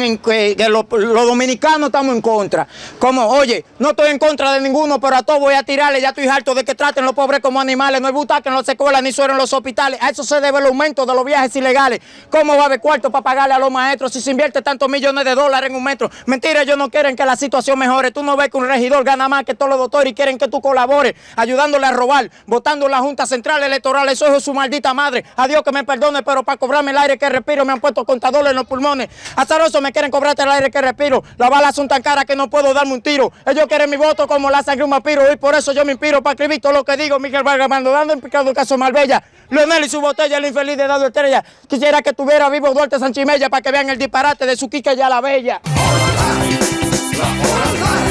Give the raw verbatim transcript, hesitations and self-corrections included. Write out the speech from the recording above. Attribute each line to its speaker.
Speaker 1: en que, que los, los dominicanos estamos en contra. Como, oye, no estoy en contra de ninguno, pero a todos voy a tirarle. Ya estoy harto de que traten los pobres como animales. No hay butaca en las escuelas ni suero en los hospitales. A eso se debe el aumento de los viajes ilegales. ¿Cómo va a haber cuarto para pagarle a los maestros si se invierte tantos millones de dólares en un metro? Mentira, ellos no quieren que la situación mejore. Tú no ves que un regidor gana más que todos los doctores y quieren que tú colabores, ayudándole a robar, votando en la Junta Central Electoral. Eso es su maldita madre. A Dios que me perdone, pero para cobrarme el aire que respiro me han puesto contadores en los pulmones. Azaroso, me quieren cobrarte el aire que respiro. Las balas son tan caras que no puedo darme un tiro. Ellos quieren mi voto como la sangre un vampiro y por eso yo me inspiro para escribir todo lo que digo. Miguel Vargas dando en picado el caso Marbella. Leonel y su botella, el infeliz de Dado Estrella. Quisiera que tuviera vivo Duarte Sanchimella para que vean el disparate de su Quique ya la Bella.